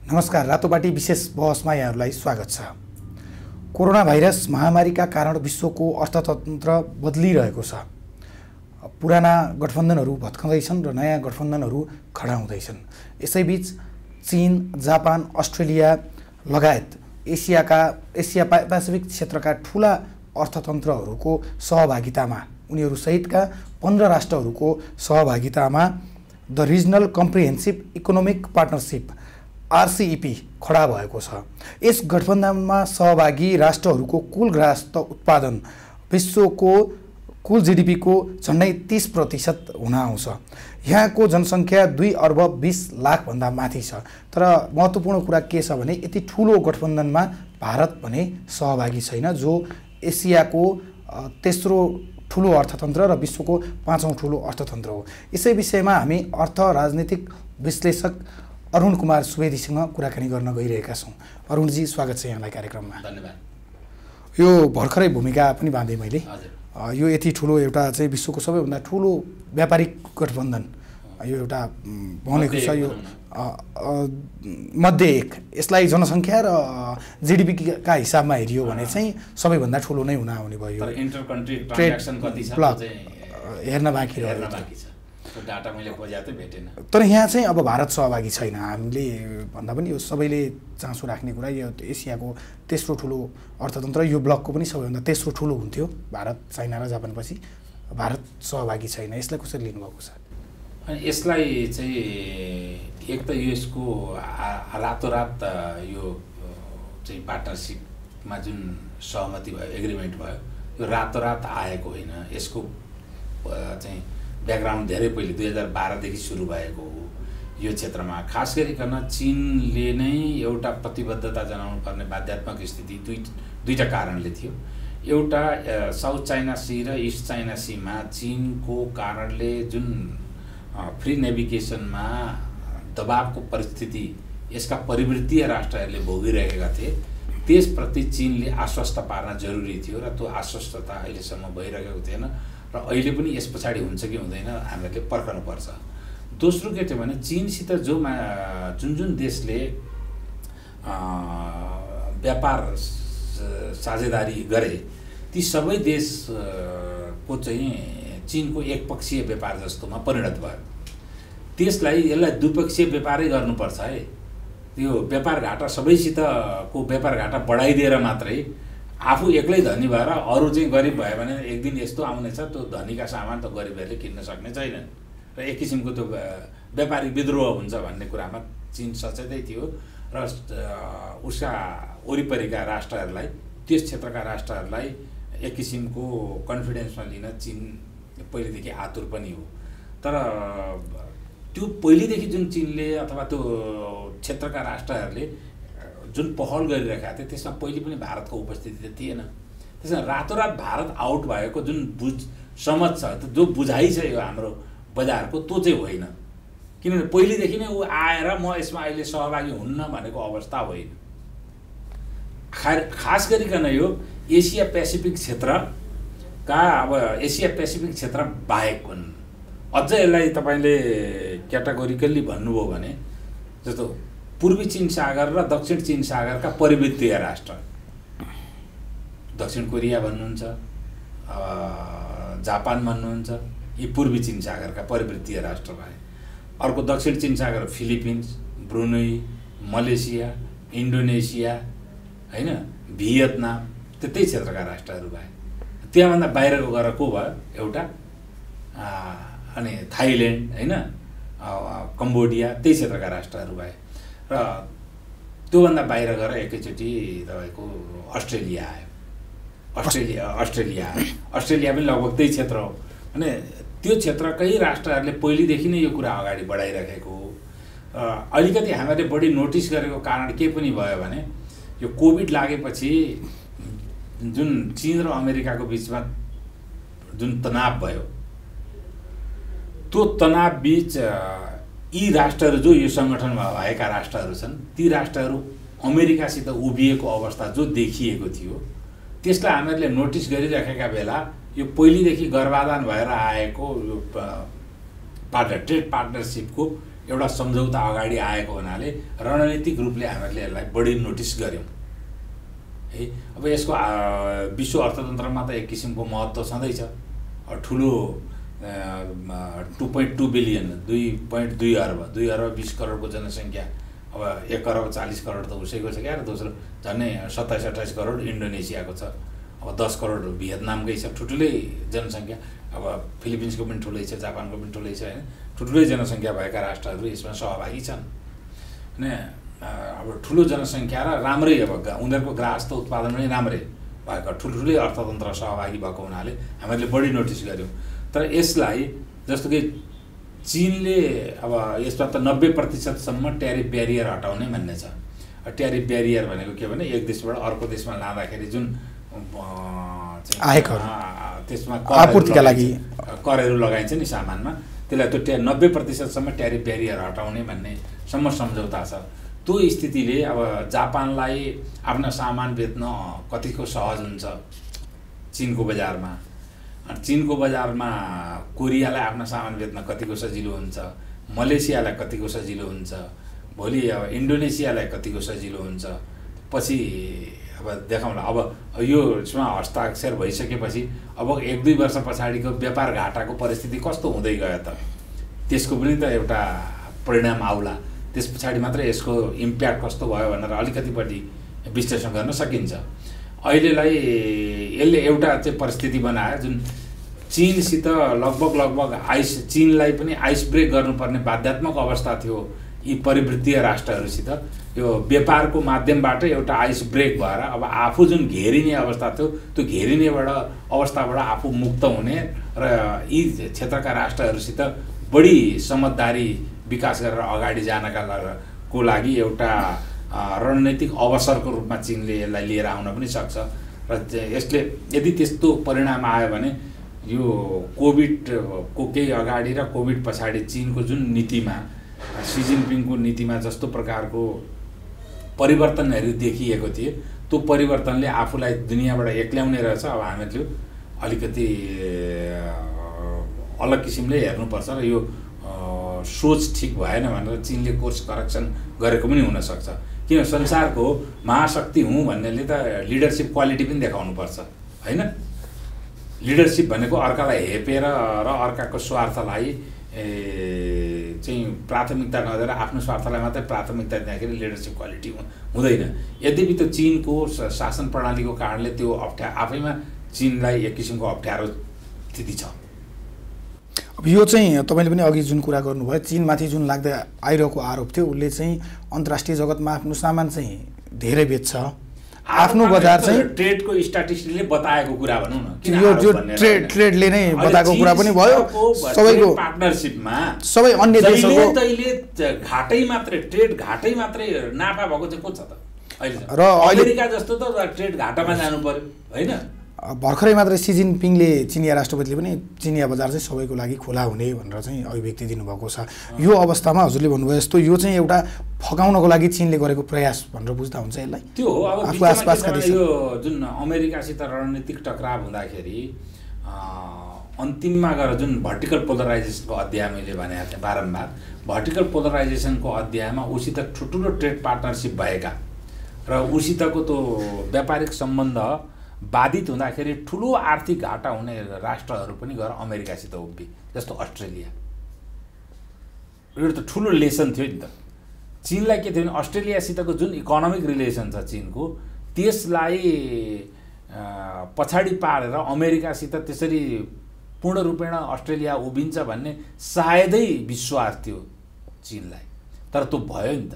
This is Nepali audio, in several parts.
नमस्कार, रातोपाटी विशेष बहसमा यहाँहरूलाई स्वागत छ। कोरोना भाइरस महामारीका कारण विश्वको अर्थतन्त्र बदलिरहेको छ। पुराना गठबन्धनहरू भत्काउँदैछन् र नयाँ गठबन्धनहरू खडा हुँदैछन्। यसैबीच चीन, जापान, अस्ट्रेलिया लगायत एसिया पेसिफिक क्षेत्रका ठूला अर्थतन्त्रहरूको सहभागितामा, उनीहरू सहितका 15 राष्ट्रहरूको सहभागितामा the regional comprehensive economic partnership RCEP खडा भएको छ। यस गठबन्धनमा सहभागी राष्ट्रहरूको कुल ग्राहस्थ उत्पादन विश्वको कुल GDP को झन्डै 30% हुन आउँछ। यहाँको जनसङ्ख्या 2 अर्ब 20 लाख भन्दा माथि छ। तर महत्त्वपूर्ण कुरा के छ भने यति ठूलो गठबन्धनमा भारत भने सहभागी छैन, जो एसियाको तेस्रो ठूलो अर्थतन्त्र र विश्वको 5औं ठूलो अर्थतन्त्र हो। यसै विषयमा हामी अर्थ राजनीतिक विश्लेषक अरुण कुमार सुवेदीसँग कुराकानी गर्न गइरहेका छौँ। अरुणजी, स्वागत छ यहाँलाई कार्यक्रममा। धन्यवाद। यो भर्खरै भूमिका पनि बाँधेँ मैले। यो यति ठुलो एउटा चाहिँ विश्वको सबैभन्दा ठुलो व्यापारिक गठबन्धन यो एउटा बनेको छ। यो मध्ये एक, यसलाई जनसङ्ख्या र GDP का हिसाबमा हेरियो भने चाहिँ सबैभन्दा ठुलो नै हुन आउने भयो। इन्टर कन्ट्री ट्रान्ज्याक्सन कति छ हेर्न बाँकी रह्यो। डाटा मैले खोजेको थिएँ, भेटेन। तर यहाँ चाहिँ अब भारत सहभागी छैन। हामीले भन्दा पनि यो सबैले चासो राख्ने कुरा, यो एसियाको तेस्रो ठुलो अर्थतन्त्र, यो ब्लकको पनि सबैभन्दा तेस्रो ठुलो हुन्थ्यो भारत, चाइना र जापानपछि। भारत सहभागी छैन। यसलाई कसरी लिनुभएको छ? अनि यसलाई चाहिँ एक त यसको रातोरात यो चाहिँ पार्टनरसिपमा जुन सहमति भयो, एग्रिमेन्ट भयो, यो रातोरात आएको होइन। यसको चाहिँ ब्याकग्राउन्ड धेरै पहिले 2012 देखि सुरु भएको हो यो क्षेत्रमा। खास गरिकन चीनले नै एउटा प्रतिबद्धता जनाउनु पर्ने बाध्यात्मक स्थिति दुईटा कारणले थियो। एउटा साउथ चाइना सी र इस्ट चाइना सीमा चीनको कारणले जुन फ्री नेभिगेसनमा दबावको परिस्थिति यसका परिवृत्तीय राष्ट्रहरूले भोगिरहेका थिए, त्यसप्रति चीनले आश्वस्त पार्न जरुरी थियो र त्यो आश्वस्तता अहिलेसम्म भइरहेको थिएन र अहिले पनि यस पछाडि हुन्छ कि हुँदैन हामीले पर्खनुपर्छ। दोस्रो के थियो भने चीनसित जुन देशले व्यापार साझेदारी गरे, ती सबै देशको चाहिँ चीनको एकपक्षीय व्यापार जस्तोमा परिणत भयो। यसलाई द्विपक्षीय व्यापारै गर्नुपर्छ है। त्यो व्यापार घाटा सबैसितको व्यापार घाटा बढाइदिएर मात्रै आफू एक्लै धनी भएर अरू चाहिँ गरिब भयो भने एक दिन यस्तो आउनेछ, त्यो धनीका सामान त गरिबहरूले किन्न सक्ने छैनन् र एक किसिमको त्यो व्यापारिक विद्रोह हुन्छ भन्ने कुरामा चीन सचेतै थियो र उसका वरिपरिका राष्ट्रहरूलाई, त्यस क्षेत्रका राष्ट्रहरूलाई एक किसिमको कन्फिडेन्समा लिन चीन पहिलेदेखि आतुर पनि हो। तर त्यो पहिलेदेखि जुन चीनले अथवा त्यो क्षेत्रका राष्ट्रहरूले जुन पहल गरिरहेका थिए त्यसमा पहिले पनि भारतको उपस्थिति त थिएन। त्यसमा रातोरात भारत आउट भएको जुन समझ छ, जो बुझाइ छ यो हाम्रो बजारको, त्यो चाहिँ होइन। किनभने पहिलेदेखि नै ऊ आएर म यसमा अहिले सहभागी हुन्न भनेको अवस्था होइन। खास गरिकन यो एसिया पेसिफिक क्षेत्रका, अब एसिया पेसिफिक क्षेत्र बाहेक हुन्। अझ यसलाई तपाईँले क्याटेगोरिकल्ली भन्नुभयो भने जस्तो पूर्वी चीन सागर र दक्षिण चीन सागरका परिवृत्तीय राष्ट्र, दक्षिण कोरिया भन्नुहुन्छ, जापान भन्नुहुन्छ, यी पूर्वी चीन सागरका परिवृत्तीय राष्ट्र भए। अर्को दक्षिण चीन सागर फिलिपिन्स, ब्रुनेई, मलेसिया, इन्डोनेसिया, होइन, भियतनाम, त्यतै क्षेत्रका राष्ट्रहरू भए। त्यहाँभन्दा बाहिरको गएर को भयो? एउटा अनि थाइल्यान्ड, होइन, कम्बोडिया, त्यही क्षेत्रका राष्ट्रहरू भए। र त्योभन्दा बाहिर गएर एकैचोटि तपाईँको अस्ट्रेलिया आयो। अस्ट्रेलिया पनि लगभग त्यही क्षेत्र हो। अनि त्यो क्षेत्रकै राष्ट्रहरूले पहिलेदेखि नै यो कुरा अगाडि बढाइराखेको हो। अलिकति हामीले बढी नोटिस गरेको कारण के पनि भयो भने यो कोभिड लागेपछि जुन चीन र अमेरिकाको बिचमा जुन तनाव भयो, त्यो तनाव बिच यी राष्ट्रहरू जो यो सङ्गठनमा भएका राष्ट्रहरू छन्, ती राष्ट्रहरू अमेरिकासित उभिएको अवस्था जो देखिएको थियो, त्यसलाई हामीहरूले नोटिस गरिराखेका बेला यो पहिलेदेखि गर्भाधान भएर आएको यो ट्रेड पार्टनरसिपको एउटा सम्झौता अगाडि आएको हुनाले रणनीतिक रूपले हामीहरूले यसलाई बढी नोटिस गऱ्यौँ है। अब यसको विश्व अर्थतन्त्रमा त एक किसिमको महत्त्व छँदैछ। ठुलो 2.2 बिलियन 2.2 अर्ब 2 अर्ब 20 करोडको जनसङ्ख्या, अब 1 अर्ब 40 करोड त उसैको छ क्या। दोस्रो झन्डै 27-28 करोड इन्डोनेसियाको छ, अब 10 करोड भियतनामकै छ, ठुल्ठुलै जनसङ्ख्या। अब फिलिपिन्सको पनि ठुलै छ, जापानको पनि ठुलै छ होइन। ठुल्ठुलै जनसङ्ख्या भएका राष्ट्रहरू यसमा सहभागी छन् होइन। अब ठुलो जनसङ्ख्या र राम्रै अब उनीहरूको ग्राहस्थ उत्पादन पनि राम्रै भएको ठुल्ठुलै अर्थतन्त्र सहभागी भएको हुनाले हामीले बढी नोटिस गऱ्यौँ। तर यसलाई जस्तो कि चीनले अब यसमा त 90% ट्यारिफ ब्यारियर हटाउने भन्ने छ। ट्यारिफ ब्यारियर भनेको के भने एक देशबाट अर्को देशमा लाँदाखेरि जुन आयकर त्यसमा आपूर्तिका लागि करहरू लगाइन्छ नि सामानमा, त्यसलाई त्यो 90% ट्यारिफ ब्यारियर हटाउने भन्नेसम्म सम्झौता छ। त्यो स्थितिले अब जापानलाई आफ्ना सामान बेच्न कतिको सहज हुन्छ चीनको बजारमा, चीनको बजारमा कोरियालाई आफ्ना सामान बेच्न कतिको सजिलो हुन्छ, मलेसियालाई कतिको सजिलो हुन्छ, भोलि अब इन्डोनेसियालाई कतिको सजिलो हुन्छ। पछि अब देखाउँला। अब यो यसमा हस्ताक्षर भइसकेपछि अब 1-2 वर्ष पछाडिको व्यापार घाटाको परिस्थिति कस्तो हुँदै गयो त, त्यसको पनि त एउटा परिणाम आउला। त्यस पछाडि मात्रै यसको इम्प्याक्ट कस्तो भयो भनेर अलिकतिपट्टि विश्लेषण गर्न सकिन्छ। अहिलेलाई यसले एउटा चाहिँ परिस्थिति बनायो जुन चीनसित लगभग चीनलाई पनि आइस ब्रेक गर्नुपर्ने बाध्यात्मक अवस्था थियो यी परिवृत्तीय राष्ट्रहरूसित। यो व्यापारको माध्यमबाट एउटा आइस ब्रेक भएर अब आफू जुन घेरिने अवस्था थियो त्यो घेरिनेबाट अवस्थाबाट आफू मुक्त हुने र यी क्षेत्रका राष्ट्रहरूसित बढी समझदारी विकास गरेर अगाडि जानका लागि एउटा रणनीतिक अवसरको रूपमा चीनले यसलाई लिएर आउन पनि सक्छ। र यसले यदि त्यस्तो परिणाम आयो भने यो कोभिडको केही अगाडि र कोभिड पछाडि चीनको जुन नीतिमा सी जिनपिङको नीतिमा जस्तो प्रकारको परिवर्तनहरू देखिएको थिए त्यो परिवर्तनले आफूलाई दुनियाँबाट एक्ल्याउने रहेछ। अब हामीले अलिकति अलग किसिमले हेर्नुपर्छ र यो सोच ठिक भएन भनेर चीनले कोर्स करेक्सन गरेको पनि हुनसक्छ। किन संसारको महाशक्ति हुँ भन्नेले त लिडरसिप क्वालिटी पनि देखाउनुपर्छ होइन। लिडरसिप भनेको अर्कालाई हेपेर र अर्काको स्वार्थलाई चाहिँ प्राथमिकता नदिएर आफ्नो स्वार्थलाई मात्रै प्राथमिकता दिँदाखेरि लिडरसिप क्वालिटी हुँदैन। यद्यपि त्यो चीनको शासन प्रणालीको कारणले त्यो आफैमा चीनलाई एक किसिमको अप्ठ्यारो स्थिति छ। अब यो चाहिँ तपाईँले पनि अघि जुन कुरा गर्नुभयो चीनमाथि जुन लाग्दै आइरहेको आरोप थियो उसले चाहिँ अन्तर्राष्ट्रिय जगतमा आफ्नो सामान चाहिँ धेरै बेच्छ, आफ्नो बजार चाहिँ ट्रेडको स्ट्याटिस्टिक्सले बताएको कुरा भनौँ न, यो ट्रेडले नै बताएको कुरा पनि भयो। सबैको पार्टनरसिपमा सबै अन्य देशहरुको घाटै मात्रै ट्रेड घाटै मात्रै नाफा भएको चाहिँ को छ त अहिले? र अमेरिका जस्तो त ट्रेड घाटामा जानु पर्यो होइन। भर्खरै मात्रै सी जिनपिङले चिनिया राष्ट्रपतिले पनि चिनिया बजार चाहिँ सबैको लागि खुला हुने भनेर चाहिँ अभिव्यक्ति दिनुभएको छ। यो अवस्थामा हजुरले भन्नुभयो जस्तो यो चाहिँ एउटा फकाउनको लागि चीनले गरेको प्रयास भनेर बुझ्दा हुन्छ यसलाई? त्यो हो। अब आफू आसपासका देश यो जुन अमेरिकासित रणनीतिक टकराव हुँदाखेरि अन्तिममा गएर जुन भर्टिकल पोलराइजेसनको अध्याय मैले भनेको थिएँ बारम्बार, भर्टिकल पोलराइजेसनको अध्यायमा उसित ठुल्ठुलो ट्रेड पार्टनरसिप भएका र उसितको त्यो व्यापारिक सम्बन्ध बाधित हुँदाखेरि ठुलो आर्थिक घाटा हुने राष्ट्रहरू पनि गएर अमेरिकासित उभिए, जस्तो अस्ट्रेलिया। यो त ठुलो लेसन थियो नि त। चीनलाई के थियो भने अस्ट्रेलियासितको जुन इकोनोमिक रिलेसन छ चीनको त्यसलाई पछाडि पारेर अमेरिकासित त्यसरी पूर्ण रूपेण अस्ट्रेलिया उभिन्छ भन्ने सायदै विश्वास थियो चीनलाई, तर त्यो भयो नि त।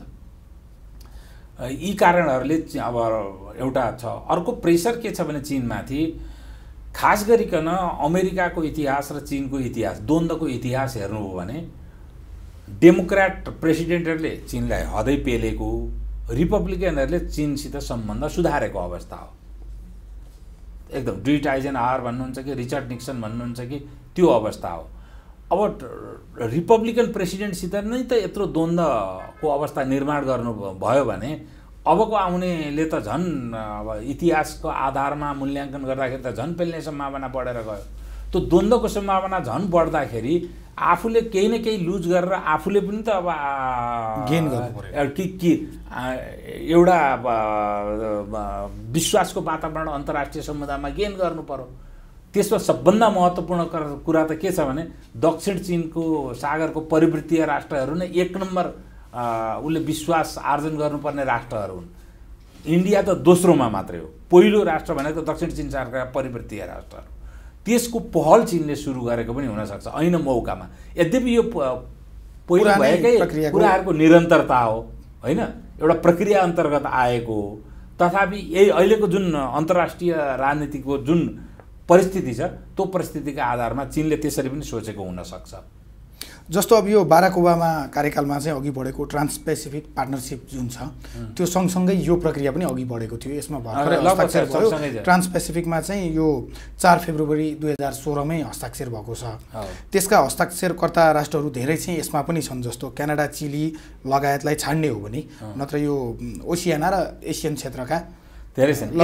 यी कारणहरूले अब एउटा छ। अर्को प्रेसर के छ भने चीनमाथि खास गरिकन अमेरिकाको इतिहास र चीनको इतिहास द्वन्द्वको इतिहास हेर्नु हो भने डेमोक्रेट प्रेसिडेन्टहरूले चीनलाई हदै पेलेको, रिपब्लिकनहरूले चीनसित सम्बन्ध सुधारेको अवस्था हो। एकदम ड्विट आइजनहावर भन्नुहुन्छ कि रिचर्ड निक्सन भन्नुहुन्छ कि त्यो अवस्था हो। अब रिपब्लिकन प्रेसिडेन्टसित नै त यत्रो द्वन्द्वको अवस्था निर्माण गर्नु भयो भने अबको आउनेले त झन् अब इतिहासको आधारमा मूल्याङ्कन गर्दाखेरि त झन् पेल्ने सम्भावना बढेर गयो। त्यो द्वन्द्वको सम्भावना झन् बढ्दाखेरि आफूले केही न केही लुज गरेर आफूले पनि त अब गेन गर्नु पर्यो एउटा विश्वासको वातावरण अन्तर्राष्ट्रिय समुदायमा गेन गर्नु पर्यो। त्यसमा सबभन्दा महत्त्वपूर्ण कुरा त के छ भने दक्षिण चीनको सागरको परिवृत्तीय राष्ट्रहरू नै एक नम्बर उसले विश्वास आर्जन गर्नुपर्ने राष्ट्रहरू हुन्। इन्डिया त दोस्रोमा मात्रै हो, पहिलो राष्ट्र भनेको दक्षिण चीन सागरका परिवृत्तीय राष्ट्रहरू। त्यसको पहल चीनले सुरु गरेको पनि हुनसक्छ ऐन मौकामा। यद्यपि यो पहिला भएकै कुराहरूको निरन्तरता हो होइन, एउटा प्रक्रिया अन्तर्गत आएको हो। तथापि यही अहिलेको जुन अन्तर्राष्ट्रिय राजनीतिको जुन परिस्थिति छ त्यो परिस्थितिका आधारमा चीनले त्यसरी पनि सोचेको हुनसक्छ। जस्तो अब यो बाराक ओबामा कार्यकालमा चाहिँ अघि बढेको ट्रान्स पेसिफिक पार्टनरसिप जुन छ त्यो सँगसँगै यो प्रक्रिया पनि अघि बढेको थियो। यसमा हस्ताक्षर भयो। ट्रान्स पेसिफिकमा चाहिँ यो 4 फेब्रुअरी 2016 मै हस्ताक्षर भएको छ। त्यसका हस्ताक्षरकर्ता राष्ट्रहरू धेरै चाहिँ यसमा पनि छन्, जस्तो क्यानाडा, चिली लगायतलाई छाड्ने हो भने, नत्र यो ओसियाना र एसियन क्षेत्रका धेरै छन्।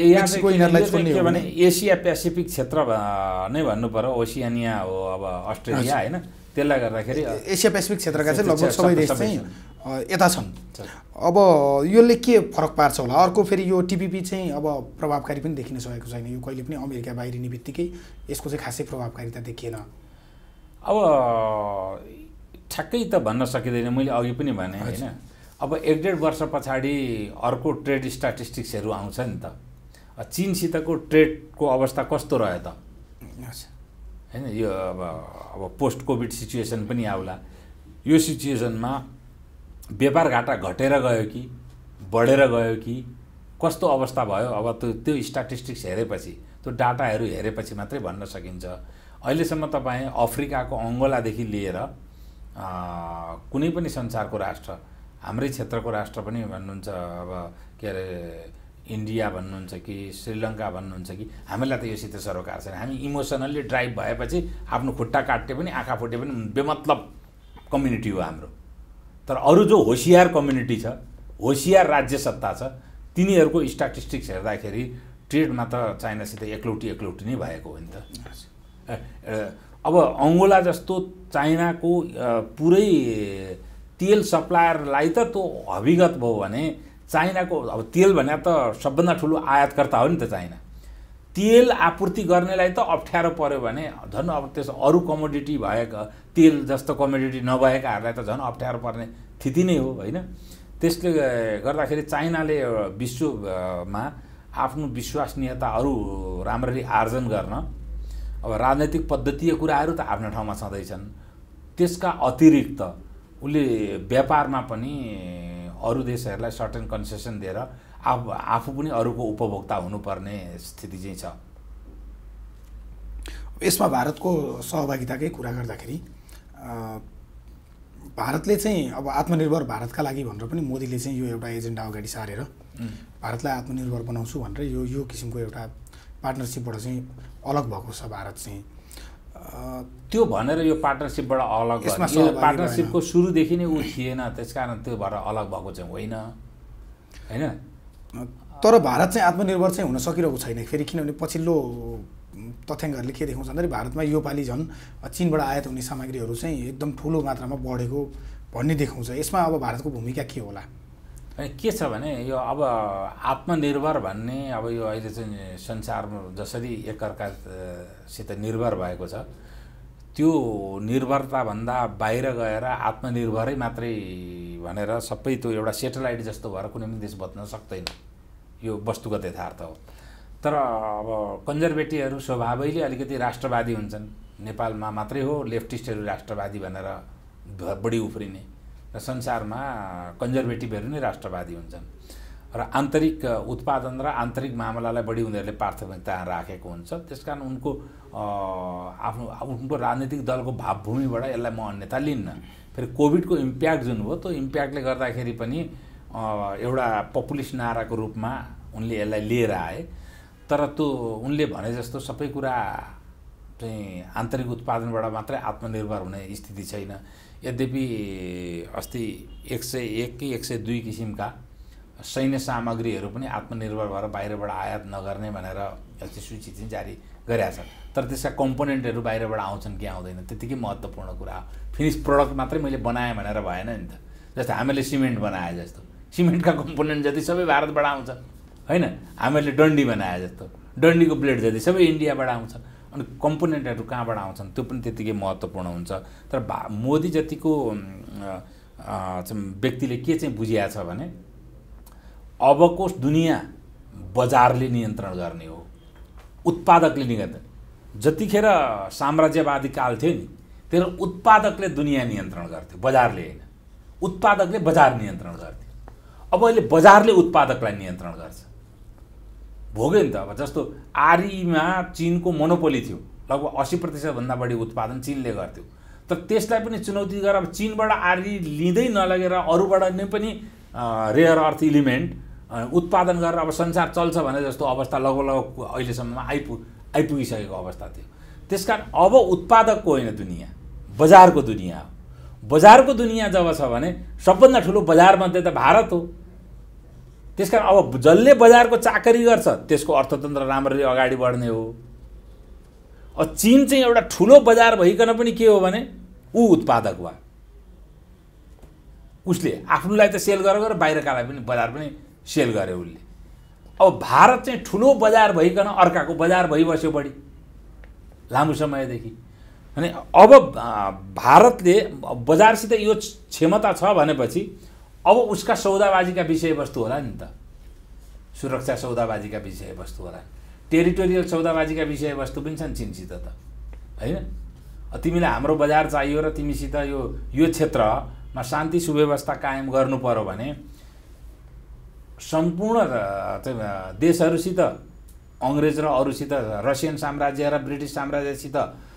एसिया पेसिफिक क्षेत्र नै भन्नु पर्यो, ओसियानिया हो अब अस्ट्रेलिया होइन। त्यसले गर्दाखेरि एसिया पेसिफिक क्षेत्रका चाहिँ लगभग सबै देश चाहिँ यता छन्। अब यसले के फरक पार्छ होला? अर्को फेरि यो टिपिपी चाहिँ अब प्रभावकारी पनि देखिन सकेको छैन। यो कहिले पनि अमेरिका बाहिरिने बित्तिकै यसको चाहिँ खासै प्रभावकारिता देखिएन। अब ठ्याक्कै त भन्न सकिँदैन, मैले अघि पनि भने होइन। अब 1.5 वर्ष पछाडि अर्को ट्रेड स्ट्याटिस्टिक्सहरू आउँछ नि त। चीनसितको ट्रेडको अवस्था कस्तो रह्यो त होइन। यो अब पोस्ट कोभिड सिचुएसन पनि आउला। यो सिचुएसनमा व्यापार घाटा घटेर गयो कि बढेर गयो कि कस्तो अवस्था भयो, अब त्यो स्ट्याटिस्टिक्स हेरेपछि, त्यो डाटाहरू हेरेपछि मात्रै भन्न सकिन्छ। अहिलेसम्म तपाईँ अफ्रिकाको अङ्गोलादेखि लिएर कुनै पनि संसारको राष्ट्र, हाम्रै क्षेत्रको राष्ट्र पनि भन्नुहुन्छ, अब के अरे इन्डिया भन्नुहुन्छ कि श्रीलङ्का भन्नुहुन्छ कि, हामीलाई त योसित सरोकार छैन। हामी इमोसनल्ली ड्राइभ भएपछि आफ्नो खुट्टा काट्टे पनि आँखा फुटे पनि बेमतलब कम्युनिटी हो हाम्रो। तर अरू जो होसियार कम्युनिटी छ, होसियार राज्य सत्ता छ, तिनीहरूको स्ट्याटिस्टिक्स हेर्दाखेरि ट्रेडमा त चाइनासित एकलौटी नै भएको हो नि त। अब अङ्गोला जस्तो चाइनाको पुरै तेल सप्लायरलाई त त्यो हविगत भयो भने चाइनाको अब तेल भने त सबभन्दा ठुलो आयातकर्ता हो नि त चाइना। तेल आपूर्ति गर्नेलाई त अप्ठ्यारो पर्यो भने झन् अब त्यस अरू कमोडिटी भएका तेल जस्तो कमोडिटी नभएकाहरूलाई त झन् अप्ठ्यारो पर्ने स्थिति नै हो होइन। त्यसले गर्दाखेरि चाइनाले विश्वमा आफ्नो विश्वसनीयता अरू राम्ररी आर्जन गर्न अब राजनैतिक पद्धतीय कुराहरू त आफ्नो ठाउँमा छँदैछन्। त्यसका अतिरिक्त उसले व्यापारमा पनि अरू देशहरूलाई सर्टेन कन्सेसन दिएर आफू पनि अरूको उपभोक्ता हुनुपर्ने स्थिति चाहिँ छ। यसमा भारतको सहभागिताकै कुरा गर्दाखेरि भारतले चाहिँ अब आत्मनिर्भर भारतका लागि भनेर पनि मोदीले चाहिँ यो एउटा एजेन्डा अगाडि सारेर भारतलाई आत्मनिर्भर बनाउँछु भनेर यो किसिमको एउटा पार्टनरसिपबाट चाहिँ अलग भएको छ भारत चाहिँ। त्यो भनेर यो पार्टनरसिपबाट अलग, यो पार्टनरसिपको सुरुदेखि नै ऊ थिएन, त्यसकारण त्यो भएर अलग भएको चाहिँ होइन होइन। तर भारत चाहिँ आत्मनिर्भर चाहिँ हुन सकिरहेको छैन फेरि, किनभने पछिल्लो तथ्याङ्कहरूले के देखाउँछ भन्दाखेरि भारतमा यो पालि झन् चीनबाट आयात हुने सामग्रीहरू चाहिँ एकदम ठुलो मात्रामा बढेको भन्ने देखाउँछ। यसमा अब भारतको भूमिका के होला? के छ भने यो अब आत्मनिर्भर भन्ने अब यो अहिले चाहिँ संसारमा जसरी एकअर्कासित निर्भर भएको छ, त्यो निर्भरताभन्दा बाहिर गएर आत्मनिर्भरै मात्रै भनेर सबै त्यो एउटा सेटेलाइट जस्तो भएर कुनै पनि देश बच्न सक्दैन, यो वस्तुगत यथार्थ हो। तर अब कन्जर्भेटिभहरू स्वभावैले अलिकति राष्ट्रवादी हुन्छन्। नेपालमा मात्रै हो लेफ्टिस्टहरू राष्ट्रवादी भनेर बढी उफ्रिने, र संसारमा कन्जर्भेटिभहरू नै राष्ट्रवादी हुन्छन्। र आन्तरिक उत्पादन र आन्तरिक मामलालाई बढी उनीहरूले प्राथमिकता राखेको हुन्छ। त्यसकारण उनको राजनीतिक दलको भावभूमिबाट यसलाई म अन्यथा लिन्न। फेरि कोभिडको इम्प्याक्ट जुन हो त्यो इम्प्याक्टले गर्दाखेरि पनि एउटा पपुलिस्ट नाराको रूपमा उनले यसलाई लिएर आए। तर त्यो उनले भने जस्तो सबै कुरा चाहिँ आन्तरिक उत्पादनबाट मात्रै आत्मनिर्भर हुने स्थिति छैन। यद्यपि अस्ति 101 कि 102 किसिमका सैन्य सामग्रीहरू पनि आत्मनिर्भर भएर बाहिरबाट आयात नगर्ने भनेर अस्ति सूची चाहिँ जारी गरेका छ, तर त्यसका कम्पोनेन्टहरू बाहिरबाट आउँछन् कि आउँदैन त्यतिकै महत्त्वपूर्ण कुरा हो। फिनिस प्रडक्ट मात्रै मैले बनाएँ भनेर भएन नि त। जस्तो हामीले सिमेन्ट बनाए जस्तो सिमेन्टका कम्पोनेन्ट जति सबै भारतबाट आउँछ होइन, हामीले डन्डी बनाए जस्तो डन्डीको ब्लेड जति सबै इन्डियाबाट आउँछ। अनि कम्पोनेन्टहरू कहाँबाट आउँछन् त्यो पनि त्यत्तिकै महत्त्वपूर्ण हुन्छ। तर मोदी जतिको व्यक्तिले के चाहिँ बुझिया छ भने अबको दुनियाँ बजारले नियन्त्रण गर्ने हो, उत्पादकले नियन्त्रण। जतिखेर साम्राज्यवादी काल थियो नि त्यही उत्पादकले दुनियाँ नियन्त्रण गर्थ्यो, बजारले होइन। उत्पादकले बजार नियन्त्रण गर्थ्यो। अब अहिले बजारले उत्पादकलाई नियन्त्रण गर्छ। भोग्यो नि त। अब जस्तो आरीमा चीनको मोनोपोली थियो, लगभग 80%भन्दा बढी उत्पादन चीनले गर्थ्यो। तर त्यसलाई पनि चुनौती गरेर अब चीनबाट आरी लिँदै नलगेर अरूबाट नै पनि रेयर अर्थ इलिमेन्ट उत्पादन गरेर अब संसार चल्छ भने जस्तो अवस्था लगभग अहिलेसम्ममा आइपुगिसकेको अवस्था थियो। त्यसकारण अब उत्पादकको होइन दुनियाँ, बजारको दुनियाँ हो। बजारको दुनियाँ जब छ भने सबभन्दा ठुलो बजार मध्ये त भारत हो। त्यसकारण अब जसले बजारको चाकरी गर्छ त्यसको अर्थतन्त्र राम्ररी अगाडि बढ्ने हो। अब चीन चाहिँ एउटा ठुलो बजार भइकन पनि के हो भने ऊ उत्पादक भयो। उसले आफ्नोलाई त सेल गरेर बाहिरकालाई पनि बजार पनि सेल गर्यो उसले। अब भारत चाहिँ ठुलो बजार भइकन अर्काको बजार भइबस्यो बढी लामो समयदेखि। अनि अब भारतले बजारसित यो क्षमता छ भनेपछि अब उसका सौदाबाजीका विषयवस्तु होला नि त। सुरक्षा सौदाबाजीका विषयवस्तु होला, टेरिटोरियल सौदाबाजीका विषयवस्तु पनि छन् चीनसित त होइन। तिमीलाई हाम्रो बजार चाहियो र तिमीसित यो क्षेत्रमा शान्ति सुव्यवस्था कायम गर्नु पर्यो भने सम्पूर्ण देशहरूसित अङ्ग्रेज र अरूसित रसियन साम्राज्य र ब्रिटिस साम्राज्यसित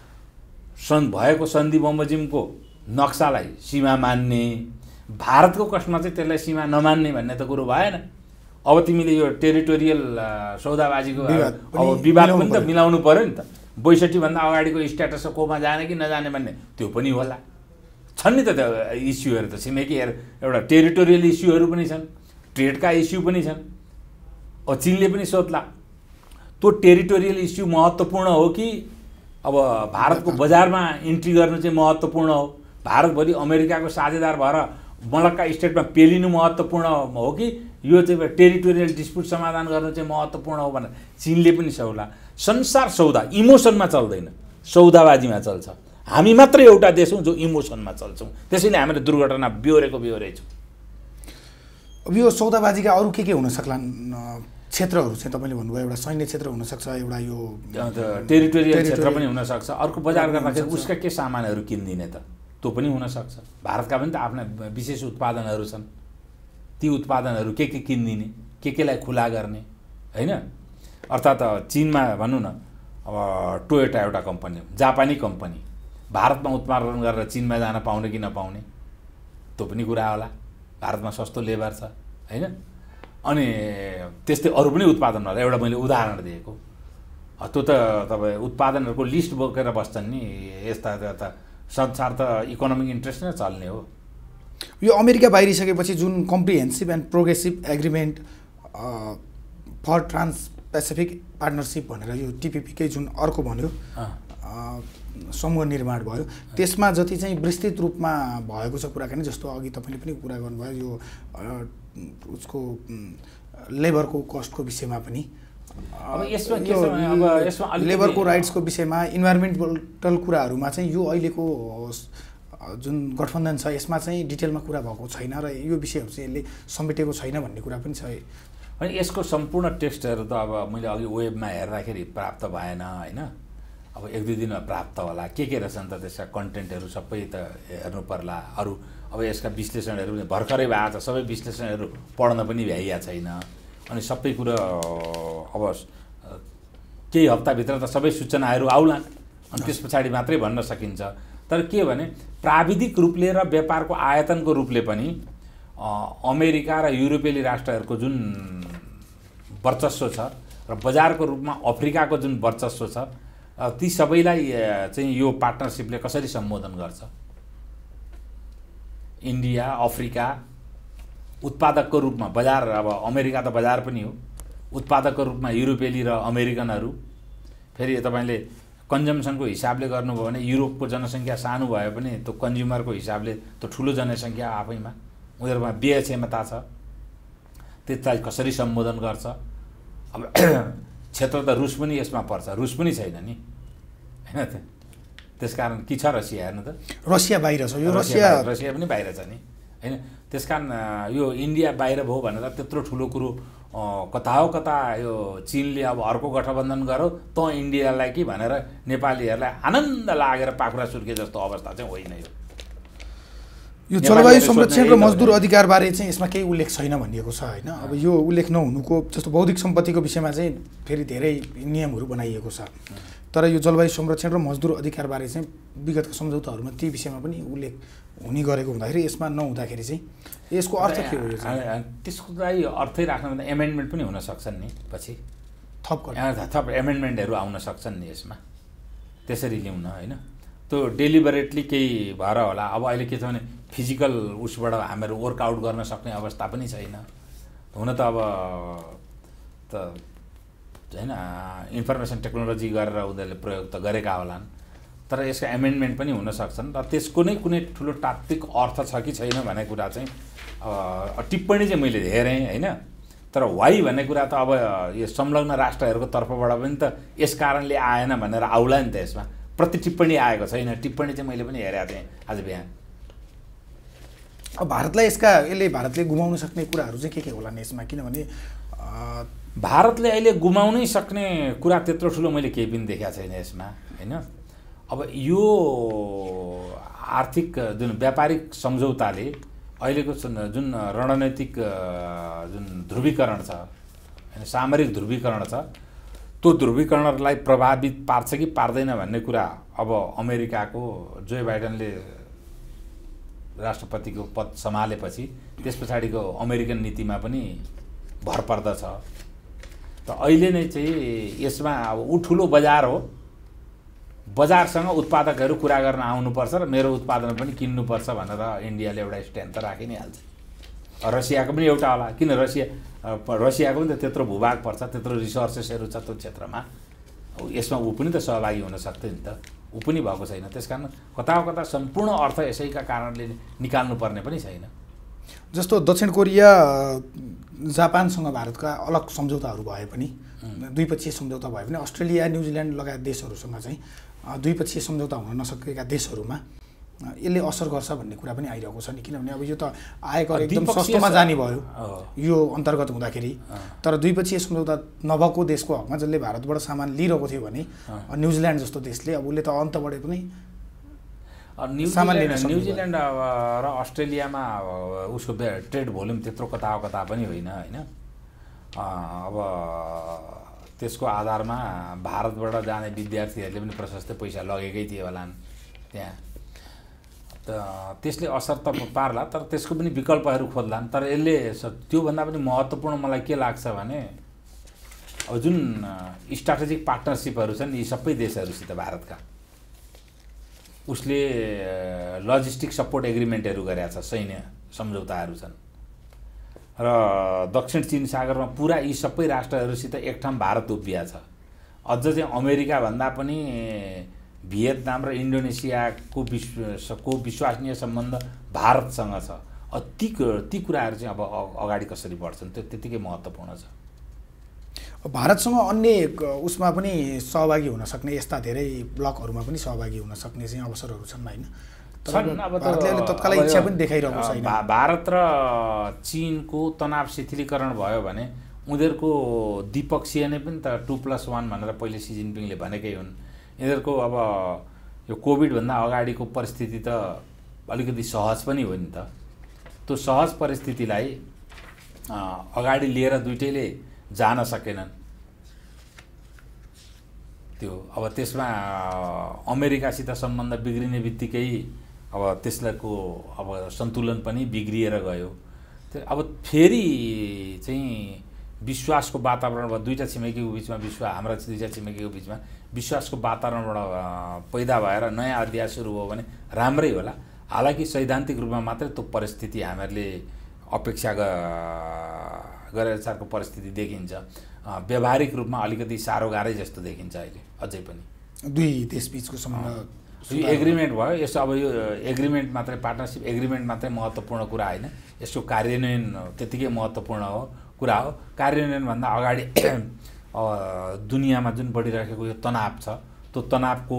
भएको सन्धि बमोजिमको नक्सालाई सीमा मान्ने, भारतको कस्टमा चाहिँ त्यसलाई सीमा नमान्ने भन्ने त कुरो भएन। अब तिमीले यो टेरिटोरियल सौदाबाजीको अब विवाद पनि त मिलाउनु पर्यो नि त। 62 भन्दा अगाडिको स्ट्याटस कोमा जाने कि नजाने भन्ने त्यो पनि होला। छन् नि त त्यो इस्युहरू त छिमेकी एउटा टेरिटोरियल इस्युहरू पनि छन्, ट्रेडका इस्यु पनि छन्। अब चीनले पनि सोध्ला त्यो टेरिटोरियल इस्यु महत्त्वपूर्ण हो कि अब भारतको बजारमा इन्ट्री गर्नु चाहिँ महत्त्वपूर्ण हो, भारतभरि अमेरिकाको साझेदार भएर मलक्का स्टेटमा पेलिनु महत्त्वपूर्ण हो कि यो चाहिँ टेरिटोरियल डिस्प्युट समाधान गर्नु चाहिँ महत्त्वपूर्ण हो भनेर चीनले पनि सौला। संसार सौदा इमोसनमा चल्दैन, सौदाबाजीमा चल्छ। हामी मात्रै एउटा देश हौँ जो इमोसनमा चल्छौँ, त्यसैले हामीले दुर्घटना बिहोरेको छौँ। अब यो सौदाबाजीका अरू के हुन सक्लान् क्षेत्रहरू चाहिँ तपाईँले भन्नुभयो, एउटा सैन्य क्षेत्र हुनसक्छ, एउटा यो टेरिटोरियल क्षेत्र पनि हुनसक्छ। अर्को बजार गर्दाखेरि उसका के सामानहरू किन्दिने त त्यो पनि हुनसक्छ। भारतका पनि त आफ्ना विशेष उत्पादनहरू छन्, ती उत्पादनहरू के किन्दिने, केलाई खुला गर्ने होइन। अर्थात् चीनमा भनौँ न अब टोयोटा एउटा कम्पनी, जापानी कम्पनी भारतमा उत्पादन गरेर चीनमा जान पाउने कि नपाउने त्यो पनि कुरा होला। भारतमा सस्तो लेबर छ होइन। अनि त्यस्तै अरू पनि उत्पादन होला। एउटा मैले उदाहरण दिएको, त्यो त तपाईँ उत्पादनहरूको लिस्ट बोकेर बस्छन् नि। यस्ता संसार त इकोनोमिक इन्ट्रेस्ट नै चल्ने हो। यो अमेरिका बाहिरिसकेपछि जुन comprehensive and progressive agreement for trans Pacific partnership भनेर यो टिपिपीकै जुन अर्को भन्यो समूह निर्माण भयो, त्यसमा जति चाहिँ विस्तृत रूपमा भएको छ कुराकानी, जस्तो अघि तपाईँले पनि कुरा गर्नुभयो यो उसको लेबरको कस्टको विषयमा पनि, अब यसमा लेबरको राइट्सको विषयमा, इन्भाइरोमेन्टल कुराहरूमा चाहिँ यो अहिलेको जुन गठबन्धन छ यसमा चाहिँ डिटेलमा कुरा भएको छैन र यो विषयहरू चाहिँ यसले समेटेको छैन भन्ने कुरा पनि छ। अनि यसको सम्पूर्ण टेक्स्टहरू त अब मैले अघि वेबमा हेर्दाखेरि प्राप्त भएन होइन। अब 1-2 दिनमा प्राप्त होला। के रहेछन् त त्यसका कन्टेन्टहरू सबै त हेर्नु पर्ला। अरू अब यसका विश्लेषणहरू भर्खरै भएको छ, सबै विश्लेषणहरू पढ्न पनि भ्याइया छैन। अनि सबै कुरो अब केही हप्ताभित्र त सबै सूचनाहरू आउलान्, अनि त्यस पछाडि मात्रै भन्न सकिन्छ। तर के भने प्राविधिक रूपले र व्यापारको आयतनको रूपले पनि अमेरिका र युरोपेली राष्ट्रहरूको जुन वर्चस्व छ र बजारको रूपमा अफ्रिकाको जुन वर्चस्व छ, ती सबैलाई चाहिँ यो पार्टनरसिपले कसरी सम्बोधन गर्छ। इन्डिया, अफ्रिका उत्पादकको रूपमा बजार, अब अमेरिका त बजार पनि हो, उत्पादकको रूपमा युरोपेली र अमेरिकनहरू, फेरि तपाईँले कन्जम्सनको हिसाबले गर्नुभयो भने युरोपको जनसङ्ख्या सानो भए पनि त्यो कन्ज्युमरको हिसाबले त्यो ठुलो जनसङ्ख्या आफैमा, उनीहरूमा व्यय क्षमता छ, त्यसलाई कसरी सम्बोधन गर्छ। अब क्षेत्र त रुस पनि यसमा पर्छ, रुस पनि छैन नि होइन त, त्यसकारण के छ रसिया हेर्नु त, रसिया बाहिर छ, यो रसिया पनि बाहिर छ नि होइन। त्यसकारण यो इन्डिया बाहिर भयो भनेर त्यत्रो ठुलो कुरो कता हो कता यो चिनले अब अर्को गठबन्धन गरौँ त इन्डियालाई कि भनेर नेपालीहरूलाई आनन्द लागेर पाखुरा सुर्के जस्तो अवस्था चाहिँ होइन। यो जलवायु संरक्षण र मजदुर अधिकारबारे चाहिँ यसमा केही उल्लेख छैन भनिएको छ होइन। अब यो उल्लेख नहुनुको जस्तो बौद्धिक सम्पत्तिको विषयमा चाहिँ फेरि धेरै नियमहरू बनाइएको छ, तर यो जलवायु संरक्षण र मजदुर अधिकारबारे चाहिँ विगतका सम्झौताहरूमा ती विषयमा पनि उल्लेख हुने गरेको हुँदाखेरि यसमा नहुँदाखेरि चाहिँ यसको अर्थ के हो? त्यसको लागि अर्थै राख्नुभन्दा एमेन्डमेन्ट पनि हुन सक्छन् नि, पछि थप एमेन्डमेन्टहरू आउन सक्छन् नि यसमा, त्यसरी ल्याउन होइन। त्यो डेलिबरेटली केही भएर होला। अब अहिले के छ भने फिजिकल उसबाट हामीहरू वर्कआउट गर्न सक्ने अवस्था पनि छैन हुन त। अब त होइन इन्फर्मेसन टेक्नोलोजी गरेर उनीहरूले प्रयोग त गरेका होलान्, तर यसका एमेन्डमेन्ट पनि हुन सक्छन् र त्यसको नै कुनै ठुलो तात्विक अर्थ छ कि छैन भन्ने कुरा चाहिँ टिप्पणी चाहिँ मैले हेरेँ होइन। तर वाइ भन्ने कुरा त अब यो संलग्न राष्ट्रहरूको तर्फबाट पनि त यस कारणले आएन भनेर आउला नि त, यसमा प्रति टिप्पणी आएको छैन। टिप्पणी चाहिँ मैले पनि हेरेको थिएँ आज बिहान। अब यसले भारतले गुमाउन सक्ने कुराहरू चाहिँ के होला यसमा? किनभने भारतले अहिले गुमाउनै सक्ने कुरा त्यत्रो ठुलो मैले केही पनि देखाएको छैन यसमा होइन। अब यो आर्थिक जुन व्यापारिक सम्झौताले अहिलेको जुन रणनैतिक जुन ध्रुवीकरण छ होइन, सामरिक ध्रुवीकरण छ, त्यो ध्रुवीकरणलाई प्रभावित पार्छ कि पार्दैन भन्ने कुरा अब अमेरिकाको जो बाइडेनले राष्ट्रपतिको पद सम्हालेपछि त्यस पछाडिको अमेरिकन नीतिमा पनि भर पर्दछ। त अहिले नै चाहिँ यसमा अब ऊ ठुलो बजार हो, बजारसँग उत्पादकहरू कुरा गर्न आउनुपर्छ र मेरो उत्पादन पनि किन्नुपर्छ भनेर इन्डियाले एउटा स्ट्यान्ड त राखि नै हाल्छ। रसियाको पनि एउटा होला, किन रसियाको पनि त त्यत्रो भूभाग पर्छ, त्यत्रो रिसोर्सेसहरू छ त्यो क्षेत्रमा, यसमा ऊ पनि त सहभागी हुन सक्थ्यो नि त, ऊ पनि भएको छैन। त्यसकारण कता कता सम्पूर्ण अर्थ यसैका कारणले निकाल्नुपर्ने पनि छैन। जस्तो दक्षिण कोरिया जापानसँग भारतका अलग सम्झौताहरू भए पनि, द्विपक्षीय सम्झौता भए पनि अस्ट्रेलिया न्युजिल्यान्ड लगायत देशहरूसँग चाहिँ द्विपक्षीय सम्झौता हुन नसकेका देशहरूमा यसले असर गर्छ भन्ने कुरा पनि आइरहेको छ नि। किनभने अब यो त आयकर एकदम सस्तोमा जाने भयो यो अन्तर्गत हुँदाखेरि, तर द्विपक्षीय सम्झौता नभएको देशको हकमा जसले भारतबाट सामान लिइरहेको थियो भने न्युजिल्यान्ड जस्तो देशले अब उसले त अन्तबाट पनि न्युजिल्यान्ड र अस्ट्रेलियामा उसको ट्रेड भोल्युम त्यत्रो कता पनि होइन होइन। अब त्यसको आधारमा भारतबाट जाने विद्यार्थीहरूले पनि प्रशस्त पैसा लगेकै थिए होलान् त्यहाँ, त त्यसले असर त पार्ला, तर त्यसको पनि विकल्पहरू खोज्लान्। तर यसले त्योभन्दा पनि महत्त्वपूर्ण मलाई के लाग्छ भने अब जुन स्ट्राटेजिक पार्टनरसिपहरू छन् यी सबै देशहरूसित भारतका, उसले लजिस्टिक सपोर्ट एग्रिमेन्टहरू गरेका छ, सैन्य सम्झौताहरू छन् र दक्षिण चीन सागरमा पुरा यी सबै राष्ट्रहरूसित एक ठाउँ भारत उभिया छ। अझ चाहिँ अमेरिकाभन्दा पनि भियतनाम र इन्डोनेसियाको विश्वसनीय सम्बन्ध भारतसँग छ। ती कुराहरू चाहिँ अब अगाडि कसरी बढ्छन् त्यो त्यतिकै महत्त्वपूर्ण छ। भारतसँग अन्य उसमा पनि सहभागी हुन सक्ने यस्ता धेरै ब्लकहरूमा पनि सहभागी हुन सक्ने चाहिँ अवसरहरू छन् होइन। अब भारतले तत्काल इच्छा पनि देखाइरहेको छैन। भारत र चीनको तनाव शिथिलीकरण भयो भने उनीहरूको द्विपक्षीय नै पनि त 2+1 भनेर पहिले सी जिनपिङले भनेकै हुन्। यिनीहरूको अब यो कोभिडभन्दा अगाडिको परिस्थिति त अलिकति सहज पनि हो नि त। त्यो सहज परिस्थितिलाई अगाडि लिएर दुईटैले जान सकेनन्। त्यो अब त्यसमा अमेरिकासित सम्बन्ध बिग्रिने बित्तिकै अब त्यसको अब सन्तुलन पनि बिग्रिएर गयो। अब फेरि चाहिँ विश्वासको वातावरण भयो, दुईटा छिमेकीको बिचमा हाम्रा दुईटा छिमेकीको बिचमा विश्वासको वातावरणबाट पैदा भएर नयाँ अध्याय सुरु भयो भने राम्रै होला। हालाकि सैद्धान्तिक रूपमा मात्रै त्यो परिस्थिति हामीहरूले अपेक्षा गरे अनुसारको परिस्थिति देखिन्छ। व्यावहारिक रूपमा अलिकति साह्रो गाह्रै जस्तो देखिन्छ अहिले अझै पनि। दुई देशबीचको सम्बन्ध यो एग्रिमेन्ट भयो, यसो अब यो एग्रिमेन्ट मात्रै, पार्टनरसिप एग्रिमेन्ट मात्रै महत्त्वपूर्ण कुरा होइन, यसको कार्यान्वयन त्यत्तिकै महत्त्वपूर्ण कुरा हो। कार्यान्वयनभन्दा अगाडि दुनियाँमा जुन बढिरहेको यो तनाव छ, त्यो तनावको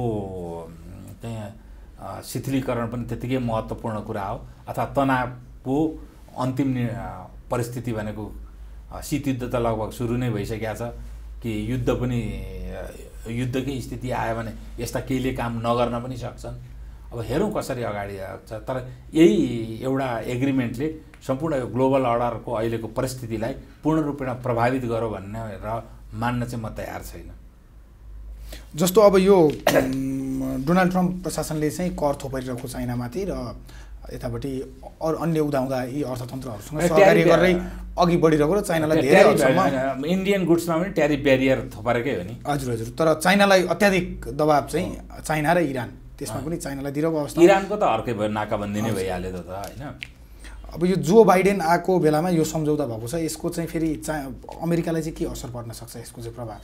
चाहिँ शिथिलीकरण पनि त्यत्तिकै महत्त्वपूर्ण कुरा हो। अथवा तनावको अन्तिम परिस्थिति भनेको शीतयुद्ध त लगभग सुरु नै भइसकेको छ कि युद्धकै स्थिति आयो भने यस्ता केहीले काम नगर्न पनि सक्छन्। अब हेरौँ कसरी अगाडि आउँछ। तर यही एउटा एग्रिमेन्टले सम्पूर्ण यो ग्लोबल अर्डरको अहिलेको परिस्थितिलाई पूर्ण रूपमा प्रभावित गरो भन्ने र मान्न चाहिँ म तयार छैन। जस्तो अब यो डोनाल्ड ट्रम्प प्रशासनले चाहिँ कर थोपाइरहेको चाइनामाथि र यतापट्टि अरू अन्य उदाउँदा यी अर्थतन्त्रहरूसँग सहकार्य गर्दै अघि बढिरहेको र चाइनालाई धेरै हदसम्म इन्डियन गुड्समा पनि ट्यारिफ ब्यारियर थोपारेकै हो नि। हजुर हजुर। तर चाइनालाई अत्याधिक दबाब चाहिँ चाइना र इरान, त्यसमा पनि चाइनालाई दिइरहेको अवस्था। इरानको त अर्कै भयो, नाकाबन्दी नै भइहाल्यो त होइन। अब यो जो बाइडेन आएको बेलामा यो सम्झौता भएको छ, यसको चाहिँ फेरि अमेरिकालाई चाहिँ के असर पर्न सक्छ, यसको चाहिँ प्रभाव